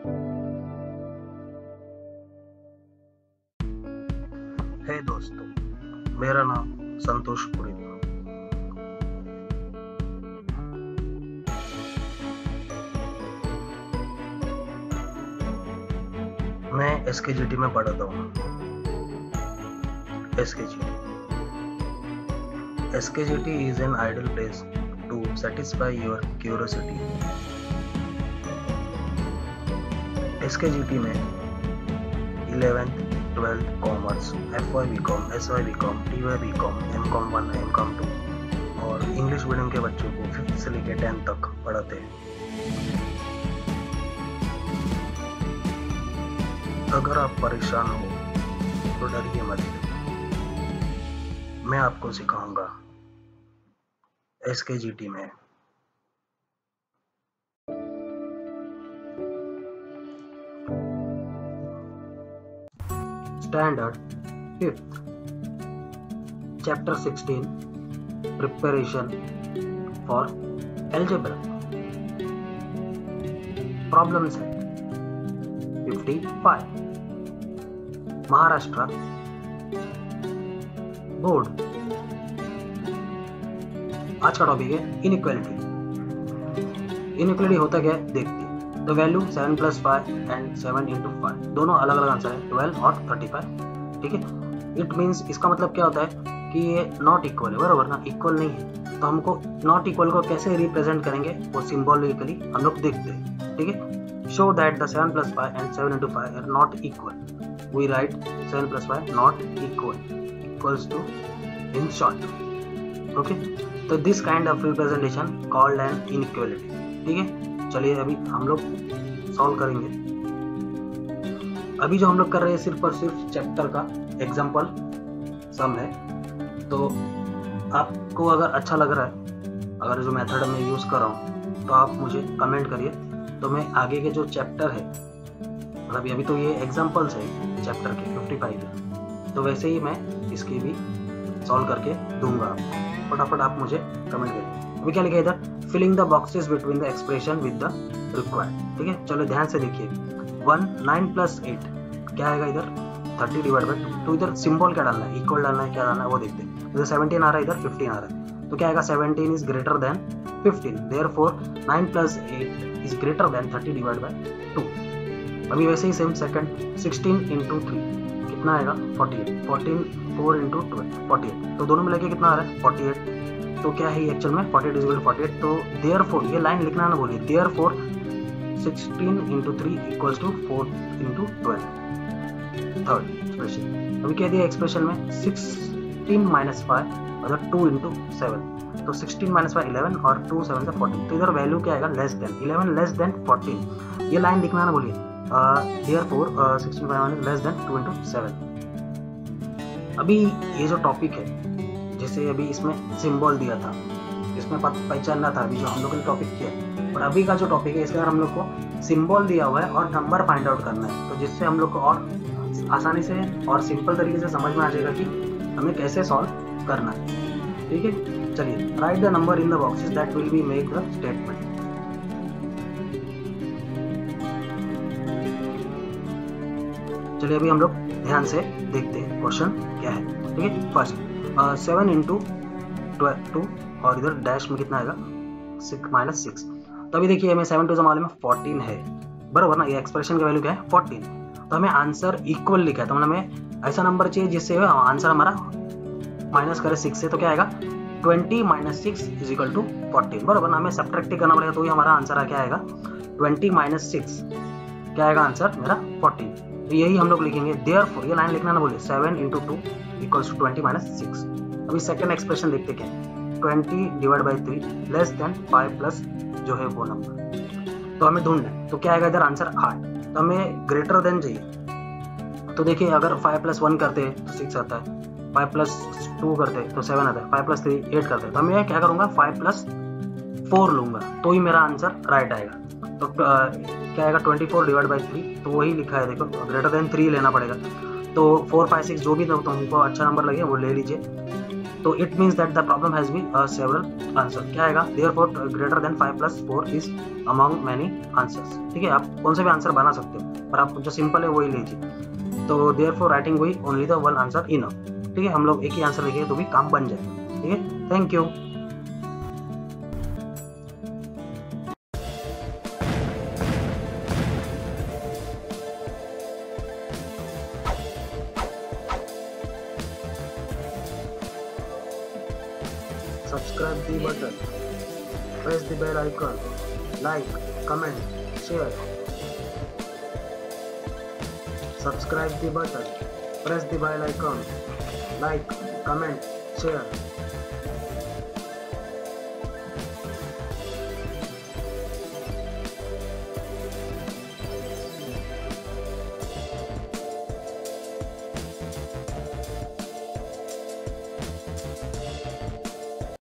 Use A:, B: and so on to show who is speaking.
A: हे दोस्तों, मेरा नाम संतोष पुरी था। मैं एसकेजीटी में पढ़ता हूँ। एसकेजीटी is an ideal place to satisfy your curiosity. एसकेजीटी में 11th, 12th commerce, FY BCom, SY BCom, TY BCom, MCom 1, MCom 2 और इंग्लिश मीडियम के बच्चों को 5th से लेकर 10th तक पढ़ाते हैं। अगर आप परेशान हो तो डरिए मत, मैं आपको सिखाऊंगा एसकेजीटी में। Standard 5th, chapter 16, preparation for algebra. Problem set 55, Maharashtra board. आज का टॉपिक है इनइक्वालिटी। इनइक्वालिटी होता क्या है देखते हैं। द वैल्यू 7 + 5 एंड 7 × 5 दोनों अलग अलग आंसर है, 12 और 35। ठीक है, इट मीन्स इसका मतलब क्या होता है कि ये नॉट इक्वल है, बराबर ना, इक्वल नहीं है। तो हमको नॉट इक्वल को कैसे रिप्रेजेंट करेंगे वो सिंबॉलिकली हम लोग देखते हैं। ठीक है, show that the 7 + 5 and 7 × 5 are not equal. We write 7 + 5 not equal equals to in short. Okay, तो this kind of representation called an inequality. ठीक है, चलिए अभी हम लोग सॉल्व करेंगे। अभी जो हम लोग कर रहे हैं सिर्फ और सिर्फ चैप्टर का एग्जाम्पल सम है। तो आपको अगर अच्छा लग रहा है, अगर जो मेथड मैं यूज कर रहा हूँ, तो आप मुझे कमेंट करिए। तो मैं आगे के जो चैप्टर है, मतलब अभी तो ये एग्जाम्पल्स है चैप्टर के 55 के, तो वैसे ही मैं इसकी भी सॉल्व करके दूंगा आपको। फटाफट आप मुझे कमेंट करिए। अभी क्या लिखा है इधर, filling the boxes between the expression with the required. ठीक है, चलो ध्यान से देखिए। 9 + 8 क्या आएगा इधर, 30/2। तो इधर सिंबल क्या डालना है, इक्वल डालना है, क्या डालना है वो देखते हैं। इधर 17 आ रहा है, इधर 15 आ रहा है, तो क्या आएगा, 17 is greater than 15, therefore 9 + 8 is greater than 30/2। अभी वैसे ही सेम सेकंड 16 × 3 कितना आएगा, 48। 14 4 × 12 48, तो दोनों में लेके कितना आ रहा है, 48। तो क्या है एक्चुअल में 48 = 48। तो देयरफॉर, ये लाइन लिखना ना बोलिए, देयरफॉर 16 × 3 = 4 × 12। थर्ड एक्सप्रेशन, अभी कह दिया एक्सप्रेशन में 16 - 5 मतलब 2 × 7, तो 16 - 5 11 और 2 7 14। तो इधर वैल्यू क्या आएगा, लेस देन 11 लेस देन 14। ये लाइन लिखना ना बोलिए, देयरफॉर 16 - 5 लेस देन 2 × 7। अभी ये जो टॉपिक है, जैसे अभी इसमें सिंबल दिया था, इसमें पहचानना था अभी जो हम लोग ने टॉपिक किया। और अभी का जो टॉपिक है, इसके अंदर हम लोग को सिंबल दिया हुआ है और नंबर फाइंड आउट करना है। तो जिससे हम लोग को और आसानी से और सिंपल तरीके से समझ में आ जाएगा कि हमें कैसे सॉल्व करना है। ठीक है, चलिए write the number in the boxes that will be make the statement. चलिए अभी हम लोग ध्यान से देखते हैं क्वेश्चन क्या है। ठीक है, फर्स्ट 7 × 2 और इधर डैश में कितना आएगा, 6 - 6। तो अभी देखिए हमें 7 2 मालूम में 14 है, बराबर ना। ये एक्सप्रेशन का वैल्यू क्या है, 14। तो हमें आंसर इक्वल लिखा है, तो मतलब हमें ऐसा नंबर चाहिए जिससे आंसर हमारा माइनस करे 6 से। तो क्या आएगा, 20 - 6 = 14, बराबर ना। हमें सब्ट्रैक्ट करना पड़ेगा, तो ही हमारा आंसर क्या आएगा, 20 - 6 क्या आएगा आंसर मेरा, 14। तो यही हम लोग लिखेंगे। देयरफॉर, ये लाइन लिखना ना बोलिए, 7 × 2 = 20 - 6। अभी सेकंड एक्सप्रेशन देखते क्या है, 20/3 लेस देन 5 प्लस जो है वो नंबर। तो हमें ढूंढना है, तो क्या आएगा इधर आंसर 8। तो हमें ग्रेटर देन चाहिए। तो देखिए अगर 5 + 1 करते हैं तो 6 आता है, 5 + 2 करते हैं तो 7 आता है, 5 + 3 8 करते हैं। तो मैं क्या करूंगा, 5 + 4 लूंगा, तो ही मेरा आंसर राइट आएगा। तो क्या आएगा, 24/3। तो वही लिखा है, देखो ग्रेटर देन 3 लेना पड़ेगा। तो 4 5 6 जो भी तुमको अच्छा नंबर लगे वो ले लीजिए। तो it means that the problem has been several answer. क्या आएगा? Therefore greater than 5 + 4 is among many answers. ठीक है, आप कौन से भी आंसर बना सकते हो, पर आप जो सिंपल है वही लीजिए। तो देयरफॉर राइटिंग हुई only the one answer enough. ठीक है, हम लोग एक ही आंसर लिखेंगे तो भी काम बन जाएगा। ठीक है, thank you. Subscribe the button, press the bell icon, like, comment, share. Subscribe the button, press the bell icon, like, comment, share.